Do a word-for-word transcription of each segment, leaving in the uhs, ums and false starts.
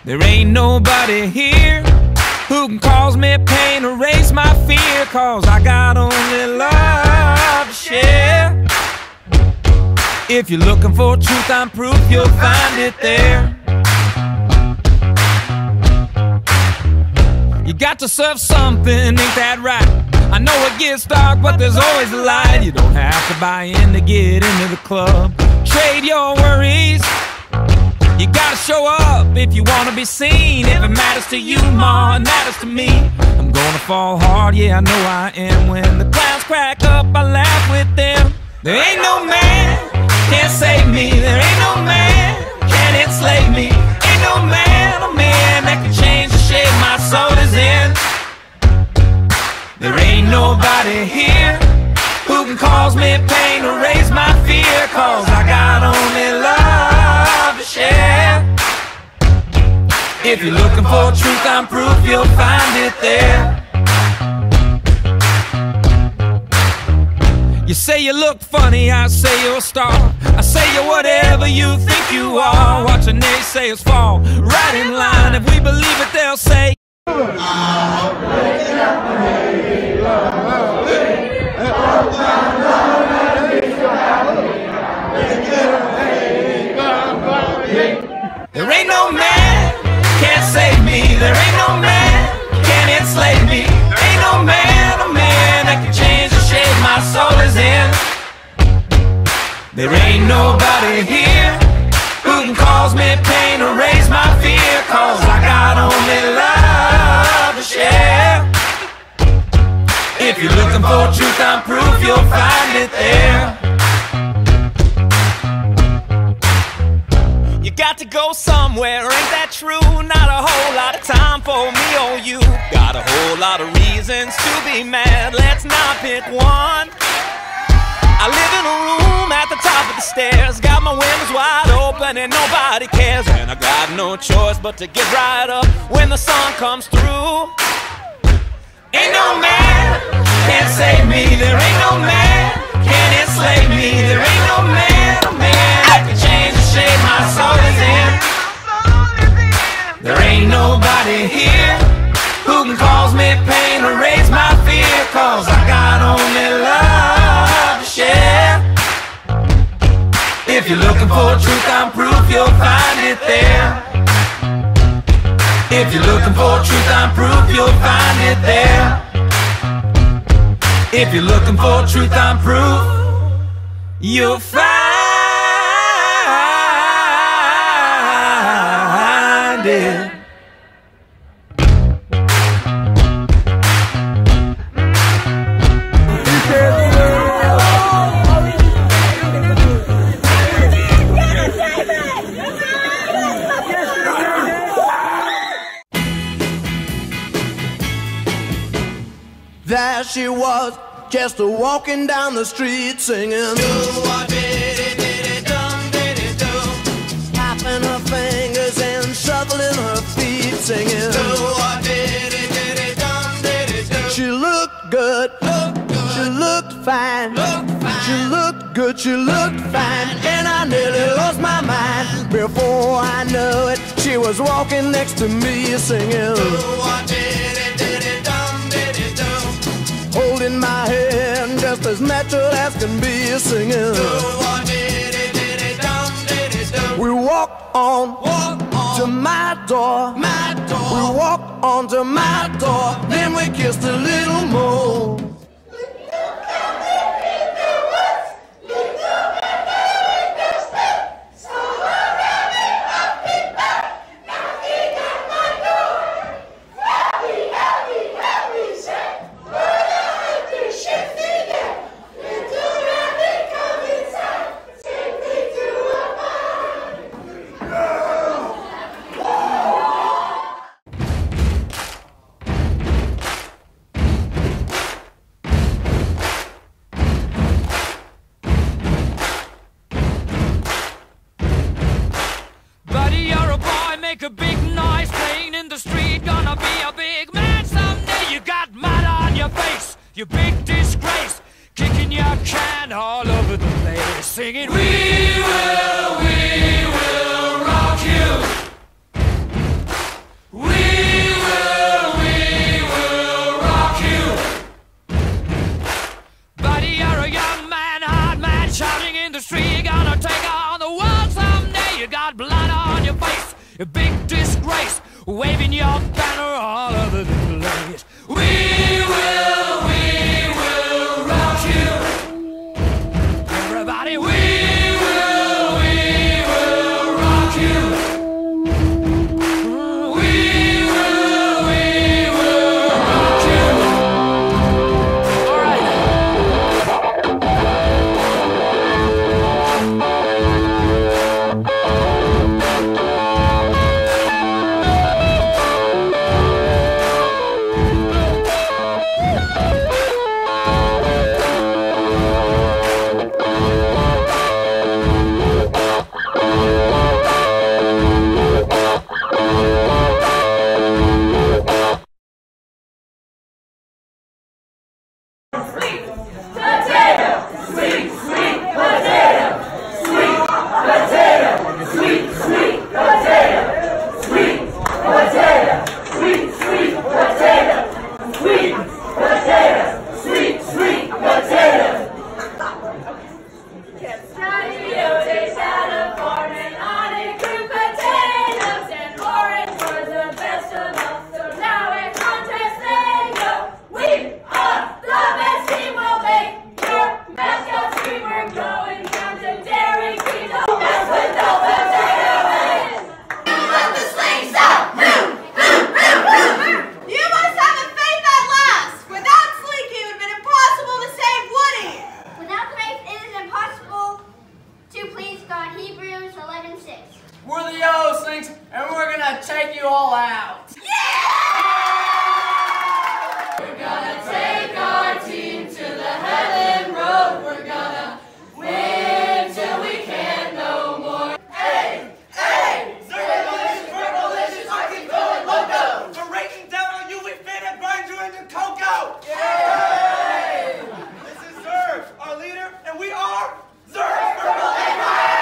There ain't nobody here who can cause me pain, erase my fear, 'cause I got only love to share. If you're looking for truth, I'm proof, you'll find it there. You got to serve something, ain't that right? I know it gets dark, but there's always a light. You don't have to buy in to get into the club. Trade your worries. You gotta show up if you wanna be seen. If it matters to you, ma, it matters to me. I'm gonna fall hard, yeah, I know I am. When the clouds crack up, I laugh with them. There ain't no man can't save me. There ain't no man can enslave me. Ain't no man, oh man, that can change the shape my soul is in. There ain't nobody here who can cause me pain, erase my fear, 'cause I got only love to share. If you're looking for truth, I'm proof, you'll find it there. You say you look funny, I say you're a star. I say you're whatever you think you are. Watching naysayers fall right in line. If we believe it, they'll say there ain't no man can't save me. There ain't no man can enslave me. Ain't no man, a man that can change the shape my soul is in. There ain't nobody here who can cause me pain, erase my fear, 'cause I got only love to share. If you're looking for truth, I'm proof, you'll find it there. You got to go somewhere, ain't that true? Not a whole lot of time for me or you. Got a whole lot of reasons to be mad, let's not pick one. I live in a room at the top of the stairs, got my windows wide open and nobody cares. And I got no choice but to get right up when the sun comes through. Ain't no man can't save me. There ain't no man can enslave me. There ain't no man, a man that can change the shape my soul is in. There ain't nobody here who can cause me pain, erase my fear, 'cause I got only love to share. If you're looking for truth, I'm proof, you'll find it there. If you're looking for truth, I'm proof, you'll find it there. If you're looking for truth, I'm proof, you'll find it. There she was, just a walking down the street singing, tapping her fingers and shuffling her feet singing. She looked good, she looked fine, she looked good, she looked fine, and I nearly lost my mind. Before I knew it, she was walking next to me singing, holding my hand just as natural as can be singing. We walked on, walk on to my door, my door. We walked on to my door, then we kissed a little more. Make a big noise playing in the street, gonna be a big man someday. You got mud on your face, you big disgrace, kicking your can all over the place, singing, we will, we will rock you. a big disgrace, waving your banner all over the place. We will, we will rock you. Everybody, we will, we will rock you. We're the Yo Slings, and we're gonna take you all out. Yeah! We're gonna take our team to the heaven road. We're gonna win till we can't no more. Hey, hey! Zergalicious, Purplicious, I keep going loco. We're raking down on you, we finna grind you into cocoa. Yay! This is Zerg, our leader, and we are Zerg Purple Empire!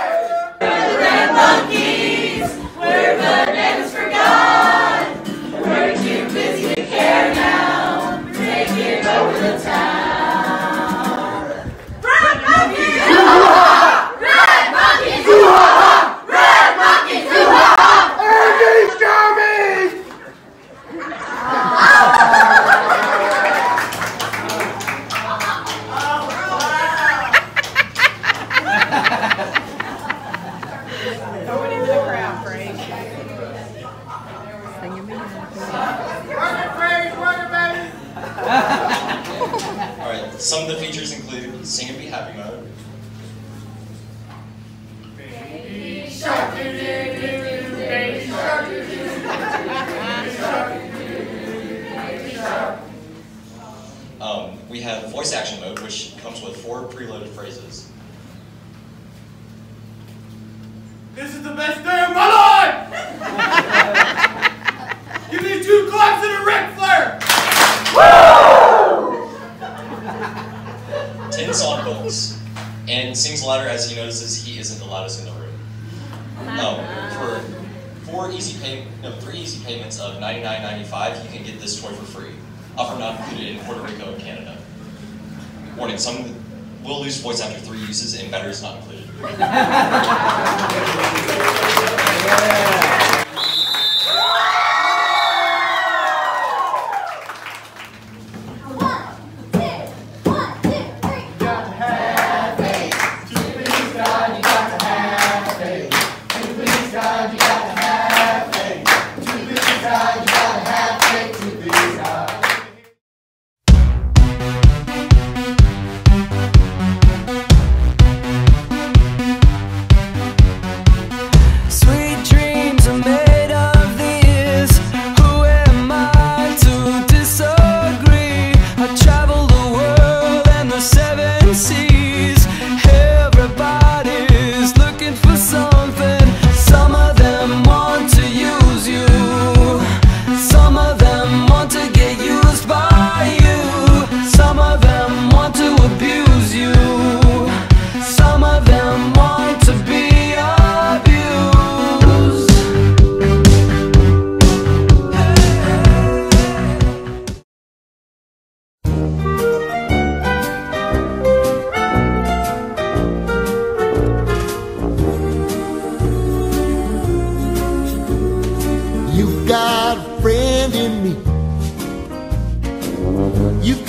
Monkeys, we're bananas for God. We're too busy to care now. Taking over the town. Red monkeys, hoo-ha-ha! Red monkeys, hoo-ha-ha! Red monkeys, hoo-ha-ha! Andy's coming! Alright, some of the features include Sing and Be Happy mode. Baby shark, doo doo doo doo, baby shark, doo doo doo, baby shark, doo doo doo, baby shark. Um, we have Voice Action mode, which comes with four preloaded phrases. This is the best day of my life! Give me two claps and a Ric Flair! Ten songbooks, and sings louder as he notices he isn't the loudest in the room. Um, for four easy pay, no, three easy payments of ninety-nine ninety-five, you can get this toy for free. Offer not included in Puerto Rico and Canada. Warning: some will lose voice after three uses, and batteries not included.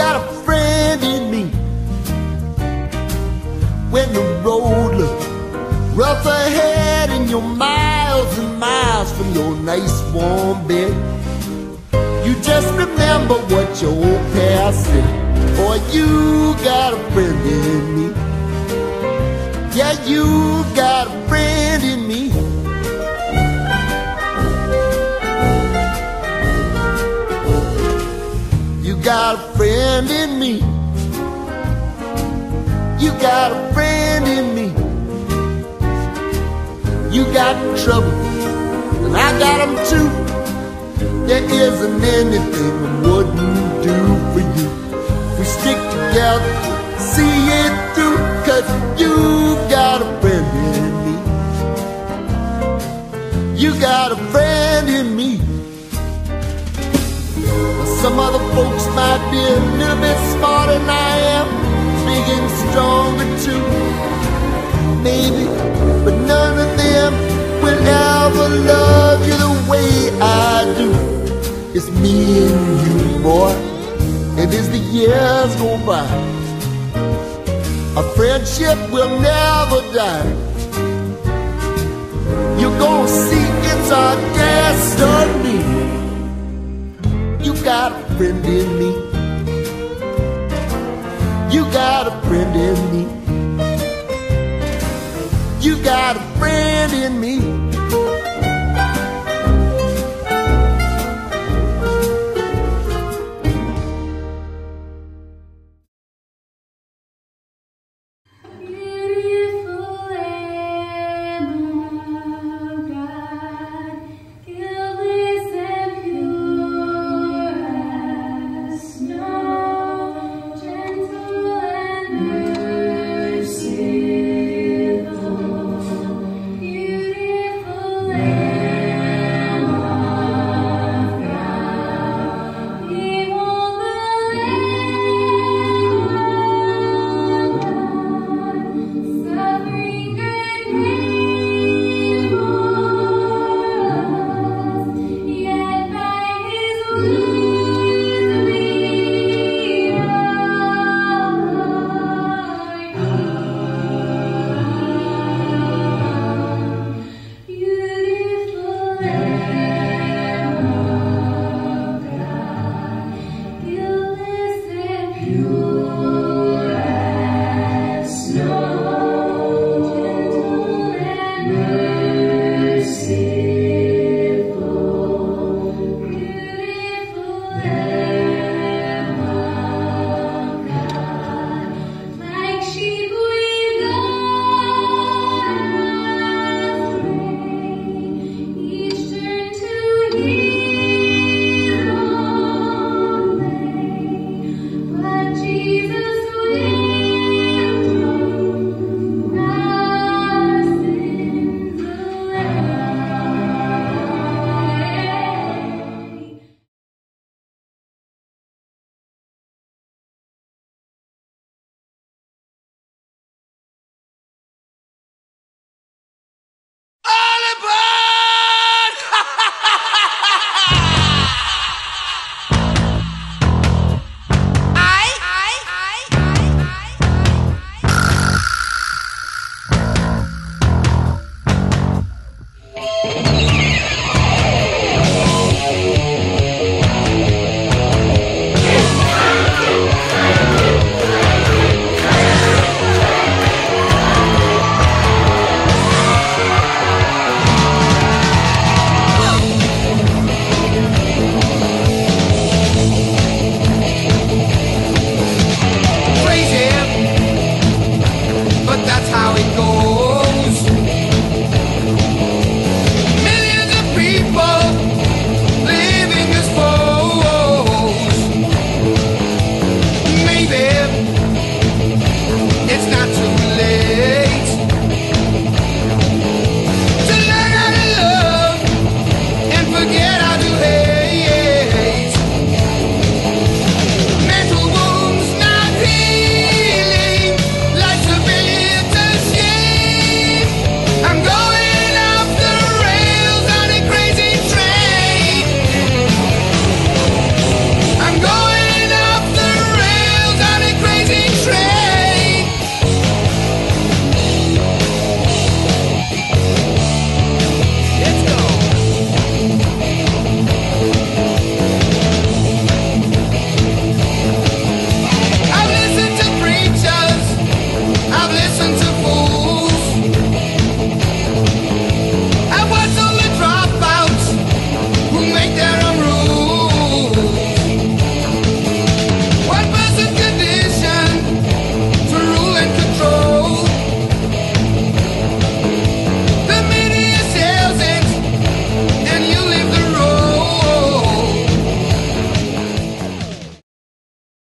got a friend in me. When the road looks rough ahead and you're miles and miles from your nice warm bed, you just remember what your old past said. Boy, you got a friend in me. Yeah, you got a friend in me. You got a friend in me. You got a friend in me. You got trouble, and I got them too. There isn't anything I wouldn't do for you. We stick together, see it through, 'cause you got a friend in me. You got a friend in me. Some other folks might be a little bit smarter than I am, big and stronger too, maybe, but none of them will ever love you the way I do. It's me and you, boy, and as the years go by, our friendship will never die. You're gonna see it's our destiny. You got a friend in me. You got a friend in me. You got a friend in me.